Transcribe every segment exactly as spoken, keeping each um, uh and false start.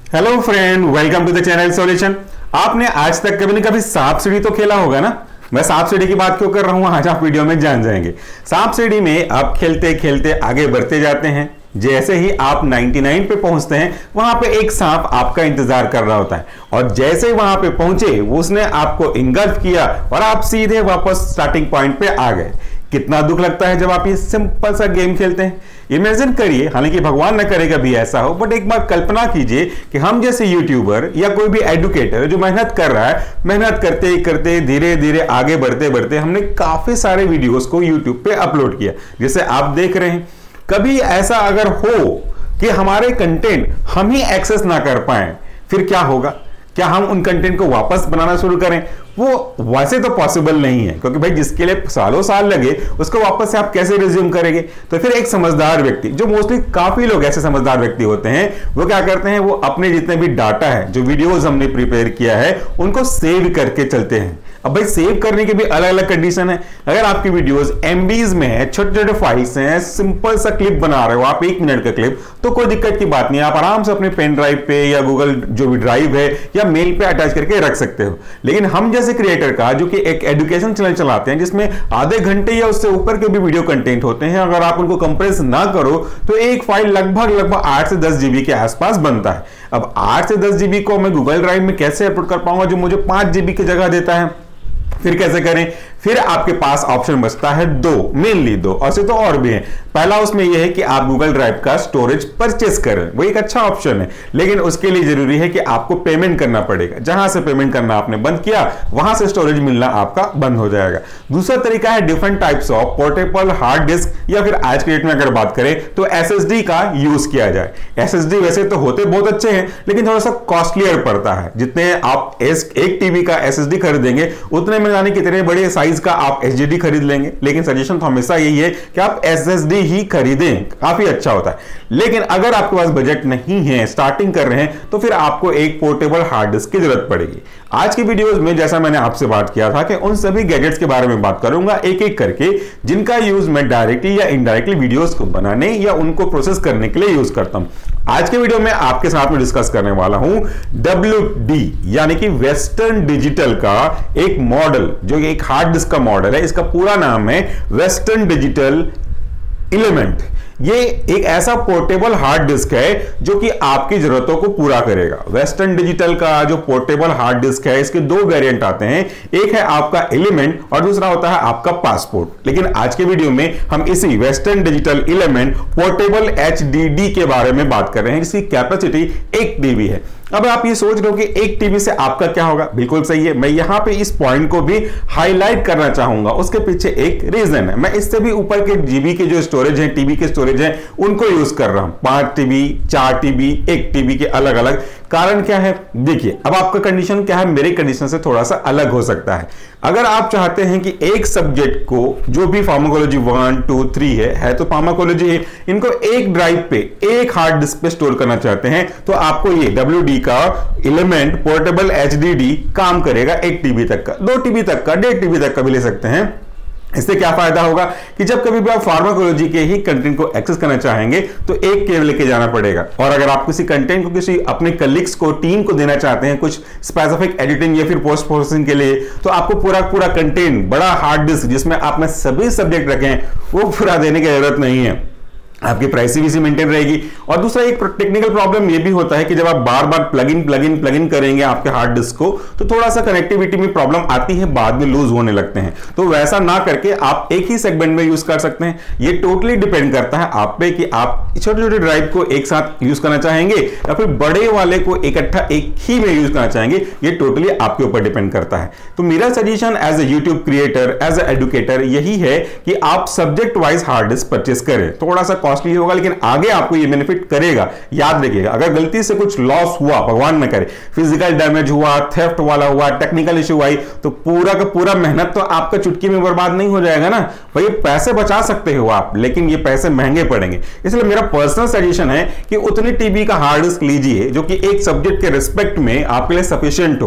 Hello friend, welcome to the channel solution. आपने आज तक कभी न कभी सांप सीढ़ी तो खेला होगा ना। मैं सांप सीढ़ी की बात क्यों कर रहा हूं, आज आप वीडियो में जान जाएंगे। सांप सीढ़ी में आप खेलते खेलते आगे बढ़ते जाते हैं। जैसे ही आप निन्यानवे पे पहुंचते हैं, वहां पे एक सांप आपका इंतजार कर रहा होता है और जैसे ही वहां पे पहुंचे उसने आपको इंगल्फ किया और आप सीधे वापस स्टार्टिंग पॉइंट पे आ गए। कितना दुख लगता है जब आप ये सिंपल सा गेम खेलते हैं। इमेजिन करिए, हालांकि भगवान न करे कभी ऐसा हो, बट एक बार कल्पना कीजिए कि हम जैसे यूट्यूबर या कोई भी एडुकेटर जो मेहनत कर रहा है, मेहनत करते करते धीरे धीरे आगे बढ़ते बढ़ते हमने काफी सारे वीडियोस को यूट्यूब पे अपलोड किया, जैसे आप देख रहे हैं। कभी ऐसा अगर हो कि हमारे कंटेंट हम ही एक्सेस ना कर पाए, फिर क्या होगा? क्या हम उन कंटेंट को वापस बनाना शुरू करें? वो वैसे तो पॉसिबल नहीं है, क्योंकि भाई जिसके लिए सालों साल लगे उसको वापस से आप कैसे रिज्यूम करेंगे? तो फिर एक समझदार व्यक्ति, जो मोस्टली काफी लोग ऐसे समझदार व्यक्ति होते हैं, वो क्या करते हैं, वो अपने जितने भी डाटा है, जो वीडियोस हमने प्रिपेयर किया है, उनको सेव करके चलते हैं। अब भाई सेव करने के भी अलग अलग कंडीशन है। अगर आपकी वीडियोस एमबीज में है, छोटे छोटे फाइल्स हैं, सिंपल सा क्लिप बना रहे हो आप, एक मिनट का क्लिप, तो कोई दिक्कत की बात नहीं, आप आराम से अपने पेन ड्राइव पे या गूगल जो भी ड्राइव है या मेल पे अटैच करके रख सकते हो। लेकिन हम जैसे क्रिएटर का, जो कि एक एजुकेशन चैनल चलाते हैं जिसमें आधे घंटे या उससे ऊपर के भी वीडियो कंटेंट होते हैं, अगर आप उनको कंप्रेस ना करो तो एक फाइल लगभग लगभग आठ से दस जीबी के आसपास बनता है। अब आठ से दस जीबी को मैं गूगल ड्राइव में कैसे अपलोड कर पाऊंगा जो मुझे पांच जीबी की जगह देता है? फिर कैसे करें? फिर आपके पास ऑप्शन बचता है दो, मेनली दो, और से तो और भी है। पहला उसमें यह है कि आप गूगल ड्राइव का स्टोरेज परचेस करें, वो एक अच्छा ऑप्शन है, लेकिन उसके लिए जरूरी है कि आपको पेमेंट करना पड़ेगा। जहां से पेमेंट करना आपने बंद किया, वहां से स्टोरेज मिलना आपका बंद हो जाएगा। दूसरा तरीका है different types of portable hard disk, या फिर आज के डेट में अगर बात करें तो एसएसडी का यूज किया जाए। एसएसडी वैसे तो होते बहुत अच्छे हैं, लेकिन थोड़ा सा कॉस्टलियर पड़ता है। जितने आप एक टीबी का एसएसडी खरीदेंगे, उतने में जाने कितने बड़े साइज का आप एचडीडी खरीद लेंगे। लेकिन सजेशन तो हमेशा यही है कि आप एसएसडी ही खरीदें, काफी अच्छा होता है। लेकिन अगर आपके पास बजट नहीं है, स्टार्टिंग कर रहे हैं, तो फिर आपको एक पोर्टेबल हार्ड डिस्क की जरूरत पड़ेगी। आज की वीडियोस में जैसा मैंने आपसे बात किया था कि उन सभी गैजेट्स के बारे में बात करूंगा एक एक करके, जिनका यूज मैं डायरेक्टली या इनडायरेक्टली वीडियोस को बनाने या उनको प्रोसेस करने के लिए यूज करता हूं। आज के वीडियो में आपके साथ में डिस्कस करने वाला हूं डब्ल्यू डी यानी कि वेस्टर्न डिजिटल का एक मॉडल, जो एक हार्ड डिस्क का मॉडल है। इसका पूरा नाम है वेस्टर्न डिजिटल एलिमेंट। ये एक ऐसा पोर्टेबल हार्ड डिस्क है जो कि आपकी जरूरतों को पूरा करेगा। वेस्टर्न डिजिटल का जो पोर्टेबल हार्ड डिस्क है, इसके दो वेरिएंट आते हैं, एक है आपका एलिमेंट और दूसरा होता है आपका पासपोर्ट। लेकिन आज के वीडियो में हम इसी western digital element portable HDD के बारे में बात कर रहे हैं, जिसकी कैपेसिटी एक टीबी है। अब आप ये सोच रहे हो कि एक टीबी से आपका क्या होगा? बिल्कुल सही है। मैं यहां पे इस पॉइंट को भी हाईलाइट करना चाहूंगा। उसके पीछे एक रीजन है। मैं इससे भी ऊपर के जीबी के जो स्टोरेज है, टीबी के स्टोरेज है, उनको यूज कर रहा हूं। पांच टीबी, चार टीबी, एक टीबी के अलग अलग। कारण क्या है? देखिए, अब आपका कंडीशन क्या है, मेरी कंडीशन से थोड़ा सा अलग हो सकता है। अगर आप चाहते हैं कि एक सब्जेक्ट को, जो भी फार्माकोलॉजी वन टू थ्री है है तो फार्माकोलॉजी है, इनको एक ड्राइव पे, एक हार्ड डिस्क पे स्टोर करना चाहते हैं, तो आपको ये डब्ल्यू डी का एलिमेंट पोर्टेबल एचडीडी काम करेगा एक टीबी तक का, दो टीबी तक का, डेढ़ टीबी तक का भी ले सकते हैं। इससे क्या फायदा होगा कि जब कभी भी आप फार्माकोलॉजी के ही कंटेंट को एक्सेस करना चाहेंगे तो एक केबल लेके जाना पड़ेगा। और अगर आप किसी कंटेंट को किसी अपने कलीग्स को, टीम को देना चाहते हैं, कुछ स्पेसिफिक एडिटिंग या फिर पोस्ट प्रोसेसिंग के लिए, तो आपको पूरा पूरा कंटेंट, बड़ा हार्ड डिस्क जिसमें आपने सभी सब्जेक्ट रखे हैं, वो पूरा देने की जरूरत नहीं है। आपकी प्राइवेसी मेंटेन रहेगी। और दूसरा एक टेक्निकल प्रॉब्लम ये भी होता है कि जब आप बार बार plug in plug in plug in करेंगे आपके हार्ड डिस्क को, तो थोड़ा सा कनेक्टिविटी में प्रॉब्लम आती है, बाद में लूज होने लगते हैं। तो वैसा ना करके आप एक ही सेगमेंट में यूज कर सकते हैं। ये टोटली डिपेंड करता है आप पे कि आप छोटे छोटे ड्राइव को एक साथ यूज करना चाहेंगे या फिर बड़े वाले को इकट्ठा एक ही में यूज करना चाहेंगे। ये टोटली आपके ऊपर डिपेंड करता है। तो मेरा suggestion as a YouTube creator, as a educator यही है कि आप subject wise hard disk purchase करें। थोड़ा सा कॉस्टली होगा, लेकिन आगे आपको ये बेनिफिट करेगा। याद रखिएगा, अगर गलती से कुछ लॉस हुआ, भगवान न करे, फिजिकल डैमेज हुआ, थेफ्ट वाला हुआ, टेक्निकल इश्यू आई, तो पूरा का पूरा मेहनत तो आपका चुटकी में बर्बाद नहीं हो जाएगा ना भाई। पैसे बचा सकते हो आप, लेकिन ये पैसे महंगे पड़ेंगे। इसलिए मेरा पर्सनल सजेशन है कि उतनी टीबी का हार्ड डिस्क लीजिए जो कि एक सब्जेक्ट के रिस्पेक्ट में आपके लिए सफिशिएंट हो।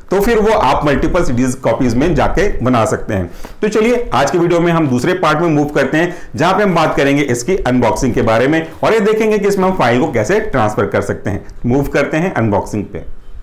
तो फिर वो आप मल्टीपल सीडीज कॉपीज में जाके बना सकते हैं। तो चलिए आज की वीडियो में हम दूसरे पार्ट में मूव करते हैं, जहां पे हम बात करेंगे इसकी अनबॉक्सिंग के बारे में और ये देखेंगे कि इसमें हम फाइल को कैसे ट्रांसफर कर सकते हैं। मूव करते हैं अनबॉक्सिंग पे।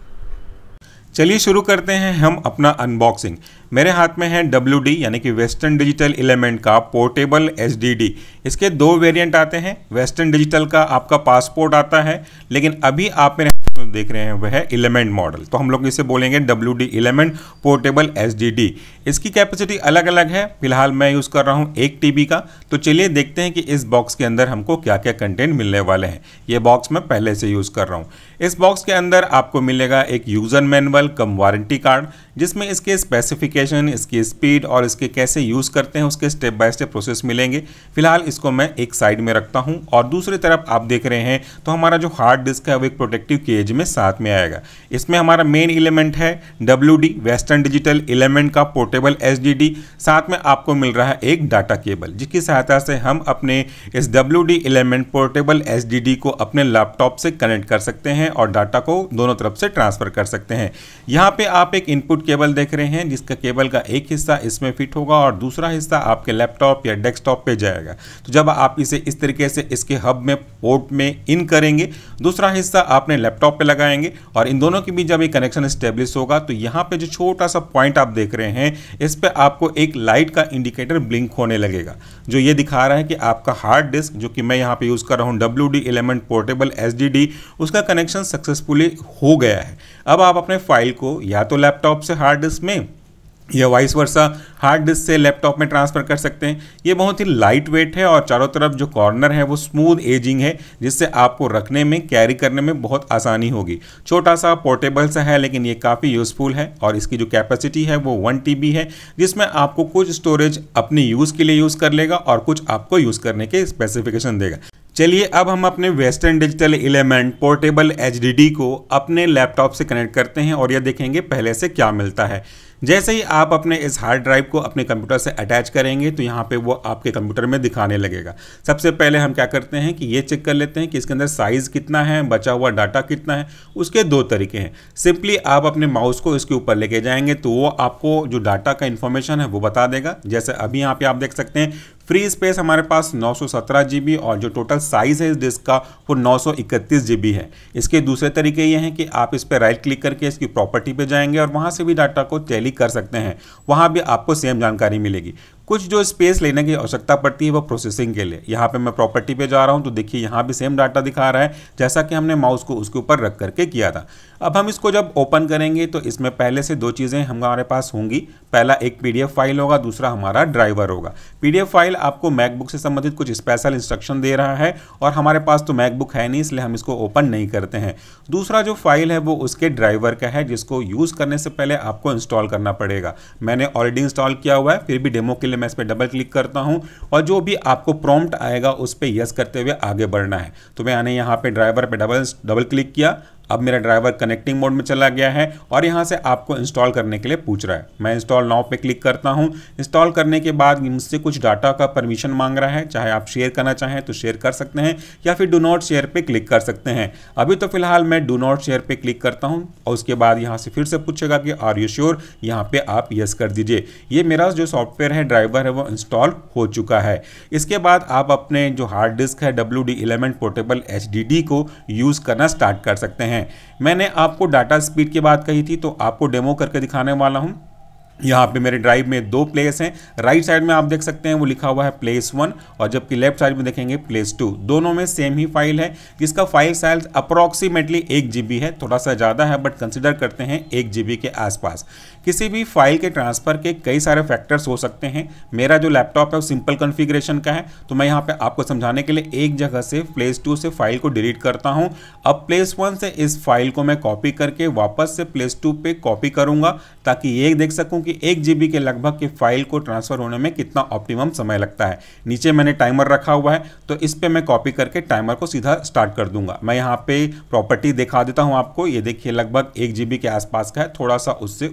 चलिए शुरू करते हैं हम अपना अनबॉक्सिंग। मेरे हाथ में है डब्ल्यू डी यानी कि वेस्टर्न डिजिटल एलिमेंट का पोर्टेबल एच डी डी। इसके दो वेरिएंट आते हैं। वेस्टर्न डिजिटल का आपका पासपोर्ट आता है, लेकिन अभी आप मेरे देख रहे हैं वह है एलिमेंट मॉडल, तो हम लोग इसे बोलेंगे W D element portable H D D. इसकी कैपेसिटी अलग अलग है। फिलहाल मैं यूज़ कर रहा हूँ एक टी बी का। तो चलिए देखते हैं कि इस बॉक्स के अंदर हमको क्या क्या कंटेंट मिलने वाले हैं। ये बॉक्स मैं पहले से यूज़ कर रहा हूँ। इस बॉक्स के अंदर आपको मिलेगा एक user manual cum warranty card, जिसमें इसके स्पेसिफिकेशन, इसकी स्पीड और इसके कैसे यूज़ करते हैं उसके स्टेप बाय स्टेप प्रोसेस मिलेंगे। फिलहाल इसको मैं एक साइड में रखता हूं और दूसरी तरफ आप देख रहे हैं तो हमारा जो हार्ड डिस्क है वो एक प्रोटेक्टिव केज में साथ में आएगा। इसमें हमारा मेन एलिमेंट है W D western digital element का पोर्टेबल एच डी डी। साथ में आपको मिल रहा है एक डाटा केबल, जिसकी सहायता से हम अपने इस W D element portable H D D को अपने लैपटॉप से कनेक्ट कर सकते हैं और डाटा को दोनों तरफ से ट्रांसफर कर सकते हैं। यहाँ पे आप एक इनपुट केबल देख रहे हैं, जिसका केबल का एक हिस्सा इसमें फिट होगा और दूसरा हिस्सा आपके लैपटॉप या डेस्कटॉप पे जाएगा। तो जब आप इसे इस तरीके से इसके हब में पोर्ट में इन करेंगे, दूसरा हिस्सा आपने लैपटॉप पे लगाएंगे और इन दोनों के बीच जब ये कनेक्शन स्टेब्लिश होगा तो यहाँ पे जो छोटा सा पॉइंट आप देख रहे हैं, इस पे आपको एक लाइट का इंडिकेटर ब्लिंक होने लगेगा, जो ये दिखा रहा है कि आपका हार्ड डिस्क, जो कि मैं यहाँ पे यूज कर रहा हूँ W D element portable H D D, उसका कनेक्शन सक्सेसफुली हो गया है। अब आप अपने फाइल को या तो लैपटॉप से हार्ड डिस्क में या वाइस वर्सा हार्ड डिस्क से लैपटॉप में ट्रांसफ़र कर सकते हैं। ये बहुत ही लाइट वेट है और चारों तरफ जो कॉर्नर है वो स्मूथ एजिंग है, जिससे आपको रखने में, कैरी करने में बहुत आसानी होगी। छोटा सा पोर्टेबल सा है, लेकिन ये काफ़ी यूज़फुल है और इसकी जो कैपेसिटी है वो वन टी बी है, जिसमें आपको कुछ स्टोरेज अपने यूज़ के लिए यूज़ कर लेगा और कुछ आपको यूज़ करने के स्पेसिफिकेशन देगा। चलिए अब हम अपने western digital element portable H D D को अपने लैपटॉप से कनेक्ट करते हैं और यह देखेंगे पहले से क्या मिलता है। जैसे ही आप अपने इस हार्ड ड्राइव को अपने कंप्यूटर से अटैच करेंगे तो यहाँ पे वो आपके कंप्यूटर में दिखाने लगेगा। सबसे पहले हम क्या करते हैं कि ये चेक कर लेते हैं कि इसके अंदर साइज़ कितना है, बचा हुआ डाटा कितना है। उसके दो तरीके हैं। सिंपली आप अपने माउस को इसके ऊपर लेके जाएंगे तो वो आपको जो डाटा का इन्फॉर्मेशन है वो बता देगा। जैसे अभी यहाँ पे आप देख सकते हैं फ्री स्पेस हमारे पास नौ सौ सत्रह जी बी और जो टोटल साइज़ है इस डिस्क का वो नौ सौ इकतीस जी बी है। इसके दूसरे तरीके ये हैं कि आप इस पर राइट क्लिक करके इसकी प्रॉपर्टी पे जाएंगे और वहाँ से भी डाटा को टैली कर सकते हैं। वहाँ भी आपको सेम जानकारी मिलेगी। कुछ जो स्पेस लेने की आवश्यकता पड़ती है वो प्रोसेसिंग के लिए। यहाँ पे मैं प्रॉपर्टी पे जा रहा हूँ तो देखिए यहाँ भी सेम डाटा दिखा रहा है, जैसा कि हमने माउस को उसके ऊपर रख करके किया था। अब हम इसको जब ओपन करेंगे तो इसमें पहले से दो चीज़ें हमारे पास होंगी। पहला एक पीडीएफ फाइल होगा, दूसरा हमारा ड्राइवर होगा। पीडीएफ फाइल आपको मैकबुक से संबंधित कुछ स्पेशल इंस्ट्रक्शन दे रहा है और हमारे पास तो मैकबुक है नहीं, इसलिए हम इसको ओपन नहीं करते हैं। दूसरा जो फाइल है वो उसके ड्राइवर का है, जिसको यूज़ करने से पहले आपको इंस्टॉल करना पड़ेगा। मैंने ऑलरेडी इंस्टॉल किया हुआ है, फिर भी डेमो के लिए मैं इस पर डबल क्लिक करता हूं और जो भी आपको प्रॉम्प्ट आएगा उस पर यस करते हुए आगे बढ़ना है। तो मैंने यहाँ पे ड्राइवर पे डबल डबल क्लिक किया। अब मेरा ड्राइवर कनेक्टिंग मोड में चला गया है और यहाँ से आपको इंस्टॉल करने के लिए पूछ रहा है। मैं इंस्टॉल नाउ पे क्लिक करता हूँ। इंस्टॉल करने के बाद मुझसे कुछ डाटा का परमिशन मांग रहा है, चाहे आप शेयर करना चाहें तो शेयर कर सकते हैं या फिर डू नॉट शेयर पे क्लिक कर सकते हैं। अभी तो फिलहाल मैं डू नॉट शेयर पे क्लिक करता हूँ और उसके बाद यहाँ से फिर से पूछेगा कि आर यू श्योर, यहाँ पे आप यस कर दीजिए। ये मेरा जो सॉफ्टवेयर है, ड्राइवर है, वो इंस्टॉल हो चुका है। इसके बाद आप अपने जो हार्ड डिस्क है W D element portable H D D को यूज़ करना स्टार्ट कर सकते हैं। मैंने आपको डाटा स्पीड की बात कही थी, तो आपको डेमो करके दिखाने वाला हूं। यहाँ पे मेरे ड्राइव में दो प्लेस हैं। राइट साइड में आप देख सकते हैं वो लिखा हुआ है प्लेस वन और जबकि लेफ्ट साइड में देखेंगे प्लेस टू। दोनों में सेम ही फाइल है, जिसका फाइल साइज अप्रॉक्सीमेटली एक जीबी है। थोड़ा सा ज़्यादा है बट कंसिडर करते हैं एक जीबी के आसपास। किसी भी फाइल के ट्रांसफ़र के कई सारे फैक्टर्स हो सकते हैं। मेरा जो लैपटॉप है वो सिंपल कॉन्फ़िगरेशन का है, तो मैं यहाँ पे आपको समझाने के लिए एक जगह से प्लेस टू से फाइल को डिलीट करता हूँ। अब प्लेस वन से इस फाइल को मैं कॉपी करके वापस से प्लेस टू पे कॉपी करूँगा, ताकि ये देख सकूँ कि एक जीबी के लगभग की फाइल को ट्रांसफ़र होने में कितना ऑप्टिमम समय लगता है। नीचे मैंने टाइमर रखा हुआ है, तो इस पे मैं कॉपी करके टाइमर को सीधा स्टार्ट कर दूंगा। मैं यहाँ पे प्रॉपर्टी दिखा देता हूँ आपको। ये देखिए लगभग एक जीबी के आसपास का है, थोड़ा सा उससे ऊपर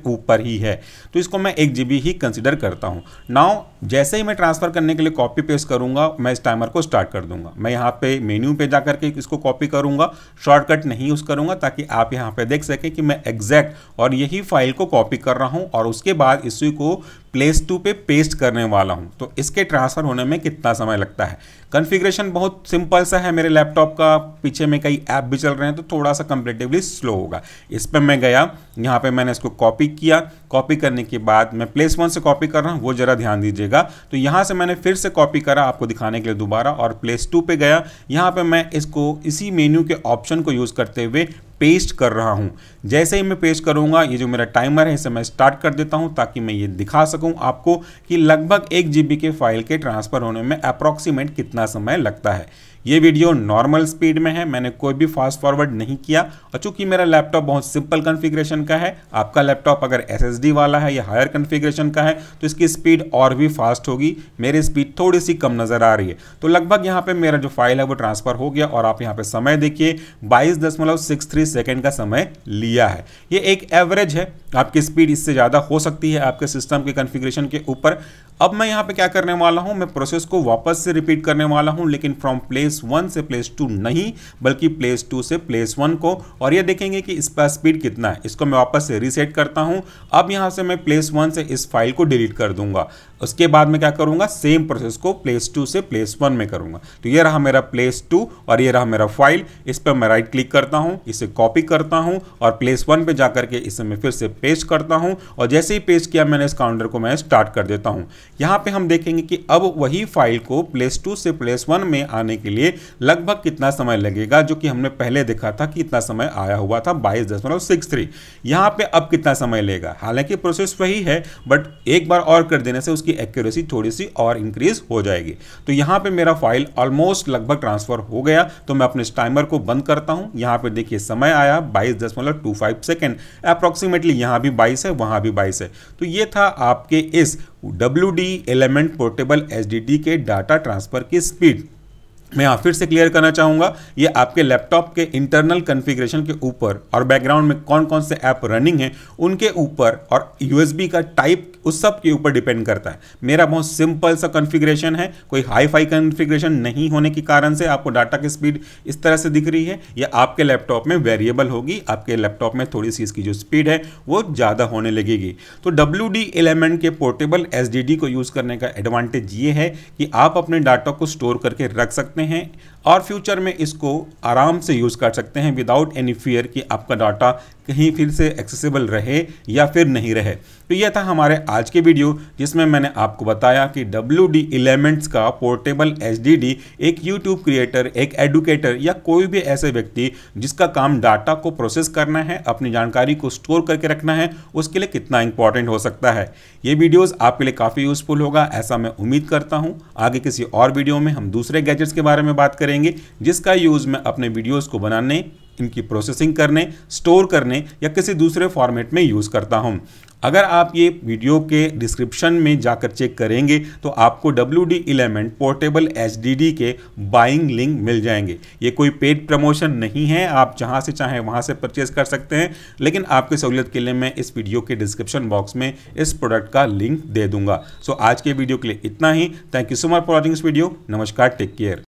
ही है, तो इसको मैं एक जीबी ही कंसिडर करता हूँ। नाउ जैसे ही मैं ट्रांसफर करने के लिए कॉपी पेस्ट करूंगा, मैं इस टाइमर को स्टार्ट कर दूंगा। मैं यहाँ पे मेन्यू पे जाकर के इसको कॉपी करूंगा, शॉर्टकट नहीं यूज करूंगा, ताकि आप यहाँ पे देख सकें कि मैं एग्जैक्ट और यही फाइल को कॉपी कर रहा हूँ और उसके बाद इसी को प्लेस टू पे पेस्ट करने वाला हूं। तो इसके ट्रांसफर होने में कितना समय लगता है। कॉन्फ़िगरेशन बहुत सिंपल सा है मेरे लैपटॉप का, पीछे में कई ऐप भी चल रहे हैं तो थोड़ा सा कंपैरेटिवली स्लो होगा। इस पर मैं गया, यहाँ पे मैंने इसको कॉपी किया, कॉपी करने के बाद मैं प्लेस वन से कॉपी कर रहा हूँ, वो जरा ध्यान दीजिएगा। तो यहाँ से मैंने फिर से कॉपी करा आपको दिखाने के लिए दोबारा, और प्लेस टू पे गया। यहाँ पे मैं इसको इसी मेन्यू के ऑप्शन को यूज़ करते हुए पेस्ट कर रहा हूं। जैसे ही मैं पेस्ट करूंगा, ये जो मेरा टाइमर है इसे मैं स्टार्ट कर देता हूं, ताकि मैं ये दिखा सकूं आपको कि लगभग एक जीबी के फाइल के ट्रांसफर होने में अप्रॉक्सीमेट कितना समय लगता है। ये वीडियो नॉर्मल स्पीड में है, मैंने कोई भी फास्ट फॉरवर्ड नहीं किया, और चूंकि मेरा लैपटॉप बहुत सिंपल कॉन्फ़िगरेशन का है, आपका लैपटॉप अगर एसएसडी वाला है या हायर कॉन्फ़िगरेशन का है तो इसकी स्पीड और भी फास्ट होगी। मेरी स्पीड थोड़ी सी कम नज़र आ रही है। तो लगभग यहाँ पे मेरा जो फाइल है वो ट्रांसफर हो गया, और आप यहाँ पे समय देखिए बाईस दशमलव सिक्स थ्री सेकेंड का समय लिया है। ये एक एवरेज है, आपकी स्पीड इससे ज़्यादा हो सकती है आपके सिस्टम के कॉन्फ़िगरेशन के ऊपर। अब मैं यहाँ पे क्या करने वाला हूँ, मैं प्रोसेस को वापस से रिपीट करने वाला हूँ, लेकिन फ्रॉम प्लेस वन से प्लेस टू नहीं, बल्कि प्लेस टू से प्लेस वन को। और ये देखेंगे कि इस पर स्पीड कितना है। इसको मैं वापस से रीसेट करता हूँ। अब यहाँ से मैं प्लेस वन से इस फाइल को डिलीट कर दूंगा। उसके बाद मैं क्या करूंगा, सेम प्रोसेस को प्लेस टू से प्लेस वन में करूंगा। तो ये रहा मेरा प्लेस टू और ये रहा मेरा फाइल। इस पर मैं राइट क्लिक करता हूं, इसे कॉपी करता हूं और प्लेस वन पे जाकर के इसे मैं फिर से पेस्ट करता हूं, और जैसे ही पेस्ट किया मैंने इस काउंटर को मैं स्टार्ट कर देता हूं। यहां पे हम देखेंगे कि अब वही फाइल को प्लेस टू से प्लेस वन में आने के लिए लगभग कितना समय लगेगा, जो कि हमने पहले देखा था कि इतना समय आया हुआ था बाईस दशमलव सिक्स थ्री। यहां पे अब कितना समय लेगा, हालांकि प्रोसेस वही है, बट एक बार और कर देने से उसकी एक्यूरेसी थोड़ी सी और इंक्रीज हो जाएगी। तो यहाँ पे मेरा फाइल ऑलमोस्ट लगभग ट्रांसफर हो गया। तो मैं अपने टाइमर को बंद करता हूँ। यहाँ पे देखिए समय आया बाईस दशमलव टू फाइव सेकेंड, अप्रॉक्सीमेटली यहाँ भी बाईस है, वहाँ भी बाईस है। तो ये था आपके इस W D element portable H D D के डाटा ट्रांसफर की स्पीड। मैं यहाँ फिर से क्लियर करना चाहूँगा, ये आपके लैपटॉप के इंटरनल कॉन्फ़िगरेशन के ऊपर और बैकग्राउंड में कौन कौन से ऐप रनिंग हैं उनके ऊपर और यूएसबी का टाइप उस सब के ऊपर डिपेंड करता है। मेरा बहुत सिंपल सा कॉन्फ़िगरेशन है, कोई हाई फाई कॉन्फ़िगरेशन नहीं होने के कारण से आपको डाटा की स्पीड इस तरह से दिख रही है। या आपके लैपटॉप में वेरिएबल होगी, आपके लैपटॉप में थोड़ी सी इसकी जो स्पीड है वो ज़्यादा होने लगेगी। तो डब्ल्यू डी एलिमेंट के पोर्टेबल एच डी डी को यूज़ करने का एडवांटेज ये है कि आप अपने डाटा को स्टोर करके रख सकते हैं और फ्यूचर में इसको आराम से यूज़ कर सकते हैं विदाउट एनी फियर कि आपका डाटा कहीं फिर से एक्सेसिबल रहे या फिर नहीं रहे। तो यह था हमारे आज के वीडियो, जिसमें मैंने आपको बताया कि डब्ल्यू डी एलिमेंट्स का पोर्टेबल एच डी डी एक यूट्यूब क्रिएटर, एक एडुकेटर या कोई भी ऐसे व्यक्ति जिसका काम डाटा को प्रोसेस करना है, अपनी जानकारी को स्टोर करके रखना है, उसके लिए कितना इंपॉर्टेंट हो सकता है। ये वीडियोस आपके लिए काफ़ी यूजफुल होगा, ऐसा मैं उम्मीद करता हूँ। आगे किसी और वीडियो में हम दूसरे गैजेट्स के बारे में बात करेंगे जिसका यूज़ मैं अपने वीडियोज़ को बनाने, इनकी प्रोसेसिंग करने, स्टोर करने या किसी दूसरे फॉर्मेट में यूज़ करता हूं। अगर आप ये वीडियो के डिस्क्रिप्शन में जाकर चेक करेंगे तो आपको W D element portable H D D के बाइंग लिंक मिल जाएंगे। ये कोई पेड प्रमोशन नहीं है, आप जहां से चाहें वहां से परचेज कर सकते हैं, लेकिन आपकी सहूलियत के लिए मैं इस वीडियो के डिस्क्रिप्शन बॉक्स में इस प्रोडक्ट का लिंक दे दूंगा। सो आज के वीडियो के लिए इतना ही। Thank you so much for watching this video. नमस्कार, टेक केयर।